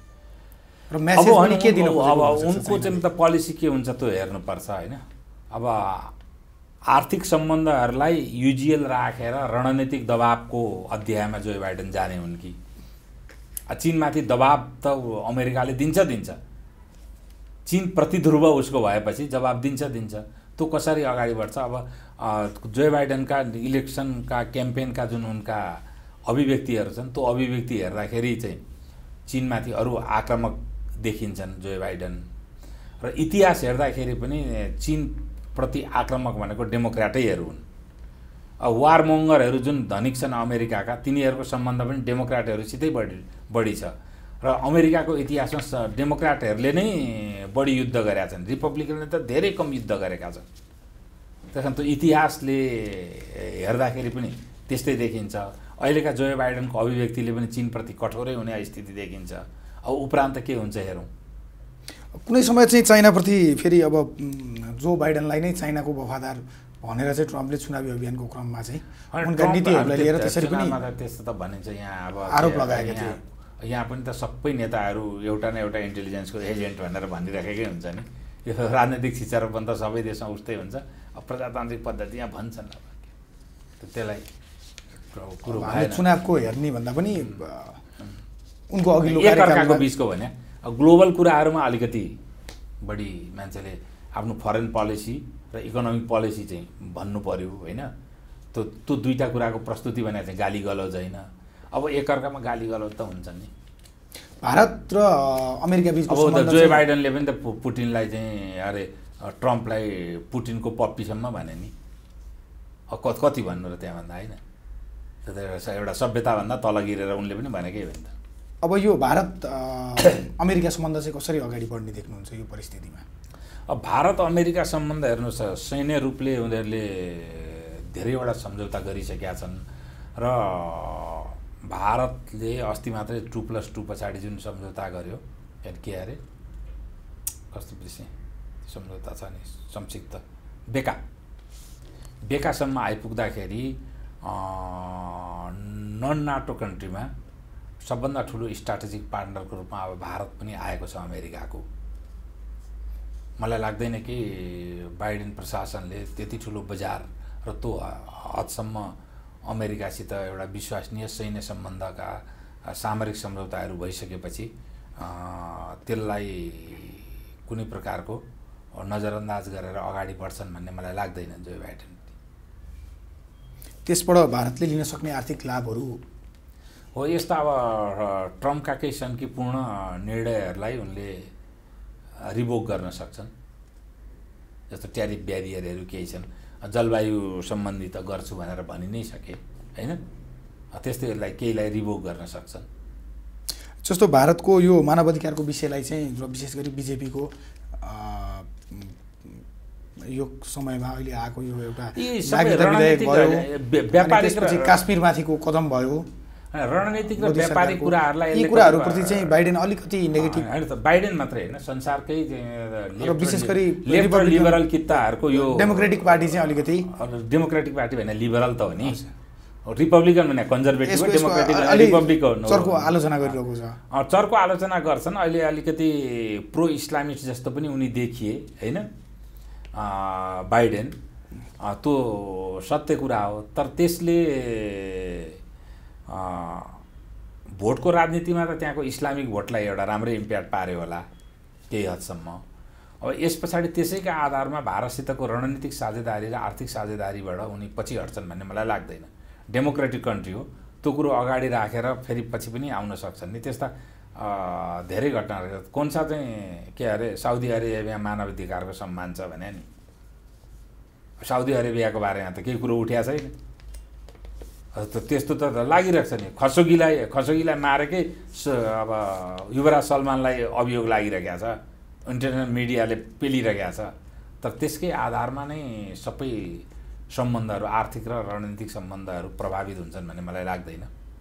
र मेसेज पनि के दिनु? अब उनको चाहिँ त पोलिसी के हुन्छ त्यो हेर्नुपर्छ होइन। अब आर्थिक सम्बन्धहरूलाई युजिएल राखेर रणनीतिक दबावको अध्यायमा जो बाइडेन जाने हुन् कि चीनमाथि दबाव त अमेरिकाले दिन्छ। चीन प्रतिध्रुव उसको भएपछि जवाब दिन्छ। त्यो कसरी अगाडि बढ्छ? अब जो बाइडेनका इलेक्सनका क्याम्पेनका जुन उनका अभिव्यक्तिहरू छन्, त्यो अभिव्यक्ति हेर्दाखेरि चाहिँ चीनमाथि अरू आक्रामक देखिन्छन् जो बाइडेन। र इतिहास हेर्दाखेरि पनि चीन प्रति आक्रामक भनेको डेमोक्र्याटैहरू हुन्। अब वारमोङ्गरहरू जुन धनिक छन् अमेरिकाका, तिनीहरूको सम्बन्ध पनि डेमोक्र्याटहरूसितै बढी छ। र अमेरिकाको इतिहासमा डेमोक्र्याटहरूले नै बढी युद्ध गरेका छन्, रिपब्लिकनले त धेरै कम युद्ध गरेका छन्। त्यस कारण त्यो इतिहासले हेर्दाखेरि पनि त्यस्तै देखिन्छ। अहिलेका जो बाइडेनको अभिव्यक्तिले पनि चीनप्रति कठोरै हुने स्थिति देखिन्छ। अब उपरान्त के हुन्छ हेरौँ। कुनै समय चाहिँ चाइनाप्रति फेरि अब जो बाइडेनलाई नै चाइनाको वफादार भनेर चाहिँ ट्रम्पले चुनावी अभियानको क्रममा चाहिँ उनका नीतिहरूलाई लिएर त्यसरी पनि त्यस्तो त भनिन्छ। यहाँ अब आरोप लगाएका थिए। यहाँ पनि त सबै नेताहरू एउटा न एउटा इन्टेलिजेन्सको एजेन्ट भनेर भनिराखेकै हुन्छ नि। यो राजनैतिक शिक्षारोपण त सबै देशमा उस्तै हुन्छ। अब प्रजातान्त्रिक पद्धति यहाँ भन्छन्, त्यसलाई कुरो चुनावको हेर्ने भन्दा पनि उनको अघिल्लो एकअर्काको बिचको भने ग्लोबल कुराहरूमा अलिकति बढी मान्छेले आफ्नो फरेन पोलिसी र इकोनोमिक पोलिसी चाहिँ भन्नु पर्यो होइन। त्यो दुईटा कुराको प्रस्तुति भने चाहिँ गाली गलौज होइन। अब एकअर्कामा गाली गलौज त हुन्छ नि। भारत र अमेरिका बिचको अब जो बाइडेनले पनि त पुटिनलाई चाहिँ अरे ट्रम्पलाई पुटिनको पप्पीसम्म भने नि। कति भन्नु र त्यहाँभन्दा होइन। एउटा सभ्यताभन्दा तल गिरेर उनले पनि भनेकै हो नि त। अब यो भारत अमेरिका सम्बन्ध चाहिँ कसरी अगाडि बढ्ने देख्नुहुन्छ यो परिस्थितिमा? अब भारत अमेरिका सम्बन्ध हेर्नुहोस्, सैन्य रूपले उनीहरूले धेरैवटा सम्झौता गरिसकेका छन् र भारतले अस्ति मात्रै 2+2 पछाडि जुन सम्झौता गर्यो, के अरे कस्तो विषय सम्झौता छ नि संक्षिप्त, बेकासम्म आइपुग्दाखेरि नन नाटो कन्ट्रीमा सबभन्दा ठुलो स्ट्राटेजिक पार्टनरको रूपमा अब भारत पनि आएको छ अमेरिकाको। मलाई लाग्दैन कि बाइडेन प्रशासनले त्यति ठुलो बजार र त्यो हदसम्म अमेरिकासित एउटा विश्वसनीय सैन्य सम्बन्धका सामरिक सम्झौताहरू भइसकेपछि त्यसलाई कुनै प्रकारको नजरअन्दाज गरेर अगाडि बढ्छन् भन्ने मलाई लाग्दैन जो बाइडेन। त्यसबाट भारतले लिन सक्ने आर्थिक लाभहरू हो यस्ता अब ट्रम्पका केही छन् कि पूर्ण निर्णयहरूलाई उनले रिभोक गर्न सक्छन्। जस्तो ट्यारिफ ब्यारियरहरू केही छन्, जलवायु सम्बन्धी त गर्छु भनेर भनि नै सके होइन, त्यस्तैहरूलाई केहीलाई रिभोक गर्न सक्छन्। जस्तो भारतको यो मानव अधिकारको विषयलाई चाहिँ र विशेष गरी बिजेपीको यो समयमा अहिले आएको यो एउटा नागरिकता विधेयक भयो, व्यापारिक काश्मीरमाथिको कदम भयो, रणनीतिक र व्यापारिक कुराहरूलाई यी कुराहरूप्रति चाहिँ बाइडेन अलिकति नेगेटिभ होइन त। बाइडेन मात्रै होइन, संसारकै विशेष गरी लिबरल कित्ताहरूको यो डेमोक्रेटिक पार्टी चाहिँ अलिकति डेमोक्रेटिक पार्टी होइन लिबरल त हो नि। रिपब्लिकन भने कन्जर्भेटिभ हो, डेमोक्रेटिक रिपब्लिकन चर्को आलोचना गरिरहेको छ। चर्को आलोचना गर्छन्। अहिले अलिकति प्रो इस्लामिस्ट जस्तो पनि उनी देखिए होइन बाइडेन, त्यो सत्य कुरा हो। तर त्यसले भोटको राजनीतिमा त त्यहाँको इस्लामिक भोटलाई एउटा राम्रै इम्प्याक्ट पार्यो होला केही हदसम्म। अब यस पछाडि त्यसैका आधारमा भारतसितको रणनीतिक साझेदारी र आर्थिक साझेदारीबाट उनी पछि हट्छन् भन्ने मलाई लाग्दैन। डेमोक्रेटिक कन्ट्री हो, त्यो कुरो अगाडि राखेर फेरि पछि पनि आउन सक्छन् नि। त्यस्ता धेरै घटनाहरू कोन्सा चाहिँ के अरे साउदी अरेबिया मानव अधिकारको सम्मान छ भने नि, साउदी अरेबियाको बारेमा त केही कुरो उठ्या छैन। त्यस्तो त लागिरहेको छ नि। खसोगीलाई मारेकै अब युवराज सलमानलाई अभियोग लागिरहेको छ, इन्टरनेसनल मिडियाले पेलिरहेको छ। तर त्यसकै आधारमा नै सबै सम्बन्धहरू, आर्थिक र रणनीतिक सम्बन्धहरू प्रभावित हुन्छन् भन्ने मलाई लाग्दैन।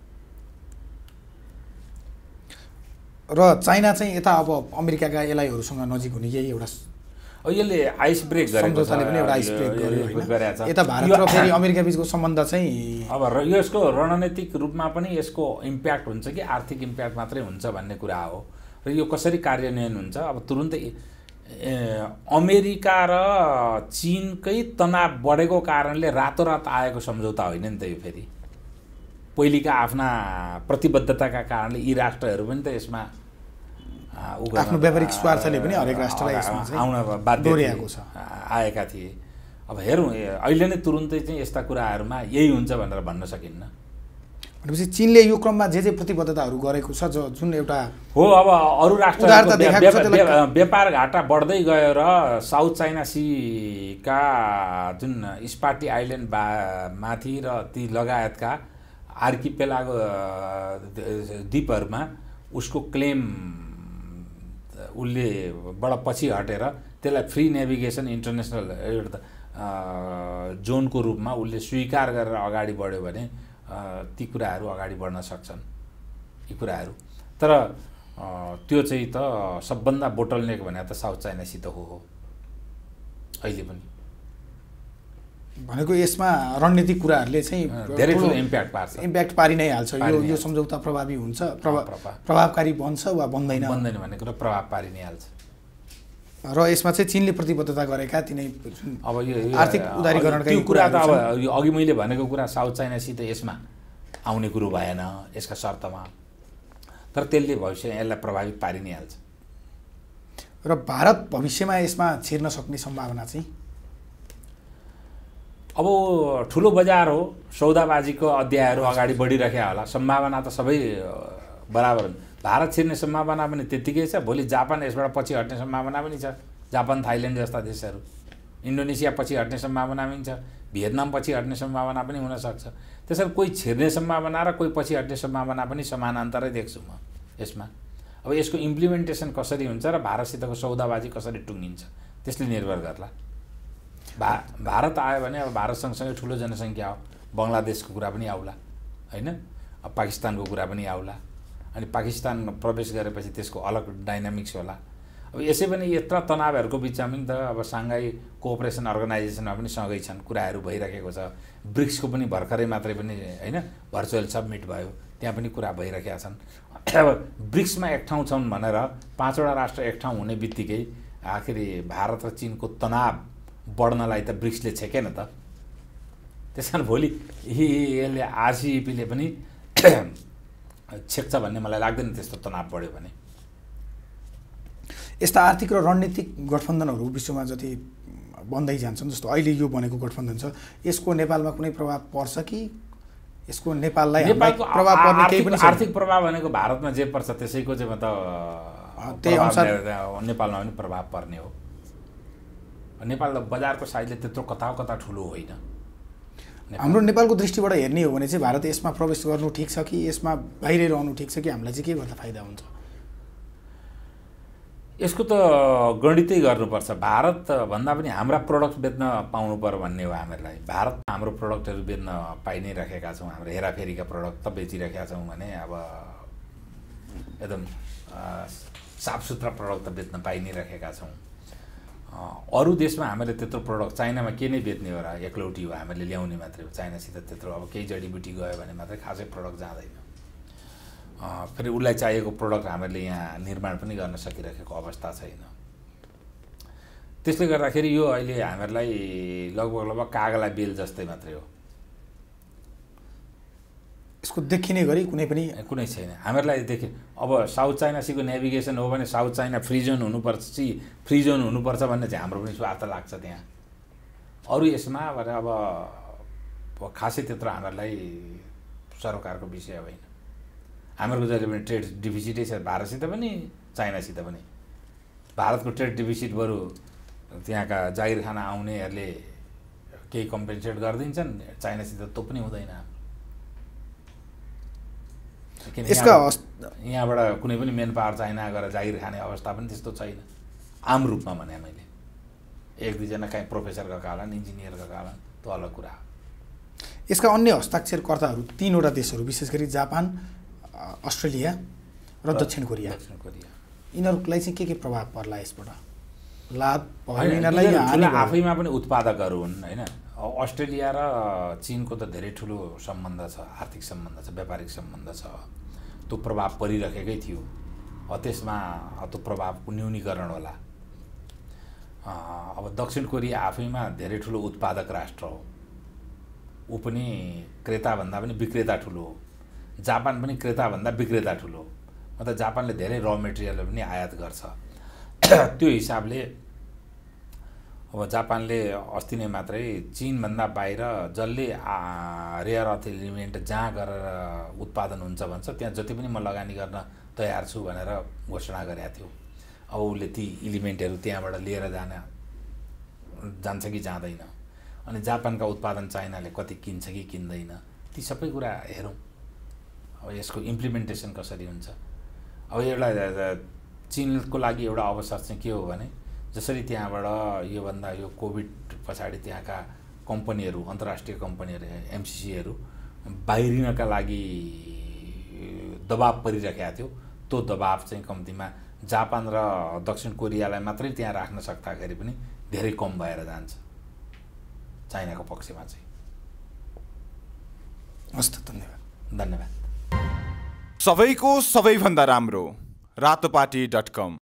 र चाइना चाहिँ यता अब अमेरिकाका एलाइहरूसँग नजिक हुने यही एउटा यसले आइस ब्रेक गरेको छ, पनि एउटा आइस ब्रेक गर्यो। यता भारत र फेरि अमेरिका बिचको सम्बन्ध चाहिँ अब यसको रणनीतिक रूपमा पनि यसको इम्प्याक्ट हुन्छ कि आर्थिक इम्प्याक्ट मात्रै हुन्छ भन्ने कुरा हो। र यो कसरी कार्यान्वयन हुन्छ, अब तुरुन्तै अमेरिका र चीनकै तनाव बढेको कारणले रातोरात आएको सम्झौता होइन नि त यो। फेरि पहिलेका आफ्ना प्रतिबद्धताका कारणले यी राष्ट्रहरू पनि त यसमा आफ्नो व्यापारिक स्वार्थले पनि हरेक राष्ट्रलाई यसमा आउन बाध्य आएका थिए। अब हेरौँ अहिले नै तुरुन्तै चाहिँ यस्ता कुराहरूमा यही हुन्छ भनेर भन्न सकिन्न। भनेपछि चीनले यो क्रममा जे प्रतिबद्धताहरू गरेको छ जुन एउटा हो, अब अरू राष्ट्रहरूको व्यापार घाटा बढ्दै गयो र साउथ चाइना सीका जुन स्पाटी आइल्यान्ड माथि र ती लगायतका आर्किपेलागो द्वीपहरूमा उसको क्लेम उसले बडा पछि हटेर त्यसलाई फ्री नेभिगेसन इन्टरनेसनल एउटा जोनको रूपमा उसले स्वीकार गरेर अगाडि बढ्यो भने ती कुराहरू अगाडि बढ्न सक्छन् यी कुराहरू। तर त्यो चाहिँ त सबभन्दा बोटलनेक भने त साउथ चाइनासित हो अहिले पनि। भनेको यसमा रणनीतिक कुराहरूले चाहिँ धेरै ठुलो इम्प्याक्ट पारि नै हाल्छ। यो सम्झौता प्रभावी हुन्छ, प्रभावकारी बन्छ वा बन्दैन भन्ने कुरा प्रभाव पारि नै हाल्छ। र यसमा चाहिँ चीनले प्रतिबद्धता गरेका तिनै अब यो आर्थिक उदारीकरणका कुरा त अब यो अघि मैले भनेको कुरा साउथ चाइनासित यसमा आउने कुरो भएन यसका शर्तमा। तर त्यसले भविष्य यसलाई प्रभावित पारि नै हाल्छ। र भारत भविष्यमा यसमा छिर्न सक्ने सम्भावना चाहिँ अब ठुलो बजार हो, सौदाबाजीको अध्यायहरू अगाडि बढिरहेका होला। सम्भावना त सबै बराबर। भारत छिर्ने सम्भावना पनि त्यत्तिकै छ। भोलि जापान यसबाट पछि हट्ने सम्भावना पनि छ। जापान, थाइल्यान्ड जस्ता देशहरू, इन्डोनेसिया पछि हट्ने सम्भावना पनि छ। भियतनाम पछि हट्ने सम्भावना पनि हुनसक्छ। त्यसरी कोही छिर्ने सम्भावना र कोही पछि हट्ने सम्भावना पनि समानान्तरै देख्छु म यसमा। अब यसको इम्प्लिमेन्टेसन कसरी हुन्छ र भारतसितको सौदाबाजी कसरी टुङ्गिन्छ त्यसले निर्भर गर्ला। भारत आयो भने अब भारत सँगसँगै ठुलो जनसङ्ख्या हो, बङ्गलादेशको कुरा पनि आउला होइन, अब पाकिस्तानको कुरा पनि आउला। अनि पाकिस्तान प्रवेश गरेपछि त्यसको अलग डाइनामिक्स होला। अब यसै पनि यत्रा तनावहरूको बिचमा पनि त अब साङ्घाई कोअपरेसन अर्गनाइजेसनमा पनि सँगै छन्, कुराहरू भइरहेको छ। ब्रिक्सको पनि भर्खरै मात्रै पनि होइन भर्चुअल सब्मिट भयो, त्यहाँ पनि कुरा भइरहेका छन्। अब ब्रिक्समा एक ठाउँ छन् भनेर 5वटा राष्ट्र एक ठाउँ हुने बित्तिकै आखिरी भारत र चीनको तनाव बढ्नलाई त ब्रिक्सले छेकेन त। त्यस कारण भोलि यसले आरसिइपीले पनि छेक्छ भन्ने मलाई लाग्दैन। त्यस्तो तनाव बढ्यो भने यस्ता आर्थिक र रणनीतिक गठबन्धनहरू विश्वमा जति बन्दै जान्छन्, जस्तो अहिले यो बनेको गठबन्धन छ, यसको नेपालमा कुनै प्रभाव पर्छ कि यसको नेपाललाई प्रभाव पर्ने केही पनि? आर्थिक प्रभाव भनेको भारतमा जे पर्छ त्यसैको चाहिँ त त्यही अनुसार नेपालमा पनि प्रभाव पर्ने हो। नेपाल बजारको साइजले त्यत्रो कता ठुलो होइन। हाम्रो नेपालको दृष्टिबाट हेर्ने हो भने चाहिँ भारत यसमा प्रवेश गर्नु ठिक छ कि यसमा बाहिरै रहनु ठिक छ कि हामीलाई चाहिँ के गर्दा फाइदा हुन्छ? यसको त गणितै गर्नुपर्छ। भारत भन्दा पनि हाम्रा प्रोडक्ट बेच्न पाउनु पर्यो भन्ने हो हामीहरूलाई। भारत हाम्रो प्रोडक्टहरू बेच्न पाइ नै राखेका छौँ। हाम्रो हेराफेरीका प्रोडक्ट त बेचिरहेका छौँ भने अब एकदम साफसुथरा प्रोडक्ट त बेच्न पाइ नै राखेका छौँ। अरू देशमा हामीले त्यत्रो प्रडक्ट चाइनामा के नै बेच्ने हो र एकलौटी हो हामीले ल्याउने मात्रै हो चाइनासित त्यत्रो अब केही जडीबुटी गयो भने मात्रै खासै प्रडक्ट जाँदैन फेरि उसलाई चाहिएको प्रडक्ट हामीले यहाँ निर्माण पनि गर्न सकिरहेको अवस्था छैन त्यसले गर्दाखेरि यो अहिले हामीहरूलाई लगभग कागला बेल जस्तै मात्रै हो यसको देखिने गरी कुनै छैन हामीहरूलाई देखि अब साउथ चाइना सीको नेभिगेसन हो भने साउथ चाइना फ्री जोन हुनुपर्छ भन्ने चाहिँ हाम्रो पनि स्वार्थ लाग्छ त्यहाँ अरू यसमा अब खासै त्यत्रो हामीहरूलाई सरकारको विषय होइन हामीहरूको जहिले पनि ट्रेड डिफिसिटै छ भारतसित पनि चाइनासित पनि भारतको ट्रेड डिफिसिट बरु त्यहाँका जागिर खाना आउनेहरूले केही कम्पेन्सेट गरिदिन्छन् चाइनासित त्यो पनि हुँदैन यहाँबाट कुनै पनि मेन पावर चाइना गएर जागिर खाने अवस्था पनि त्यस्तो छैन आम रूपमा भने मैले एक दुईजना कहीँ प्रोफेसर गएका होला इन्जिनियर गएका होला त्यो अलग कुरा हो यसका अन्य हस्ताक्षरकर्ताहरू 3 वटा देशहरू विशेष गरी जापान अस्ट्रेलिया र दक्षिण कोरिया यिनीहरूलाई चाहिँ के प्रभाव पर्ला यसबाट लाभ आफैमा पनि उत्पादकहरू हुन् होइन अस्ट्रेलिया र चीनको त धेरै ठुलो सम्बन्ध छ आर्थिक सम्बन्ध छ व्यापारिक सम्बन्ध छ त्यो प्रभाव परिरहेकै थियो त्यसमा त्यो प्रभावको न्यूनीकरण होला अब दक्षिण कोरिया आफैमा धेरै ठुलो उत्पादक राष्ट्र हो ऊ पनि क्रेताभन्दा पनि विक्रेता ठुलो हो जापान पनि क्रेताभन्दा विक्रेता ठुलो हो मतलब जापानले धेरै र मेटेरियलहरू पनि आयात गर्छ त्यो हिसाबले अब जापानले अस्ति नै मात्रै चीनभन्दा बाहिर जसले रेयर अर्थ एलिमेन्ट जहाँ गरेर उत्पादन हुन्छ भन्छ त्यहाँ जति पनि म लगानी गर्न तयार छु भनेर घोषणा गरेको थियो अब उसले ती एलिमेन्टहरू त्यहाँबाट लिएर जान्छ कि जाँदैन अनि जापानका उत्पादन चाइनाले कति किन्छ कि किन्दैन ती सबै कुरा हेरौँ अब यसको इम्प्लिमेन्टेसन कसरी हुन्छ अब एउटा चीनको लागि एउटा अवसर चाहिँ के हो भने जसरी त्यहाँबाट यो कोभिड पछाडि त्यहाँका कम्पनीहरू अन्तर्राष्ट्रिय कम्पनीहरू एमसिसीहरू बाहिरिनका लागि दबाब परिरहेको थियो त्यो दबाब चाहिँ कम्तीमा जापान र दक्षिण कोरियालाई मात्रै त्यहाँ राख्न सक्दाखेरि पनि धेरै कम भएर जान्छ चाइनाको पक्षमा चाहिँ हस् त धन्यवाद सबैको सबैभन्दा राम्रो रातोपाटी.com